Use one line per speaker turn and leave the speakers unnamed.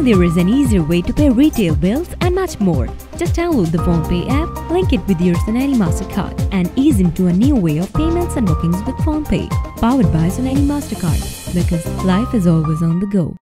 there is an easier way to pay retail bills and much more. Just download the PhonePe app, link it with your Sonali Mastercard, and ease into a new way of payments and bookings with PhonePe. Powered by Sonali Mastercard, because life is always on the go.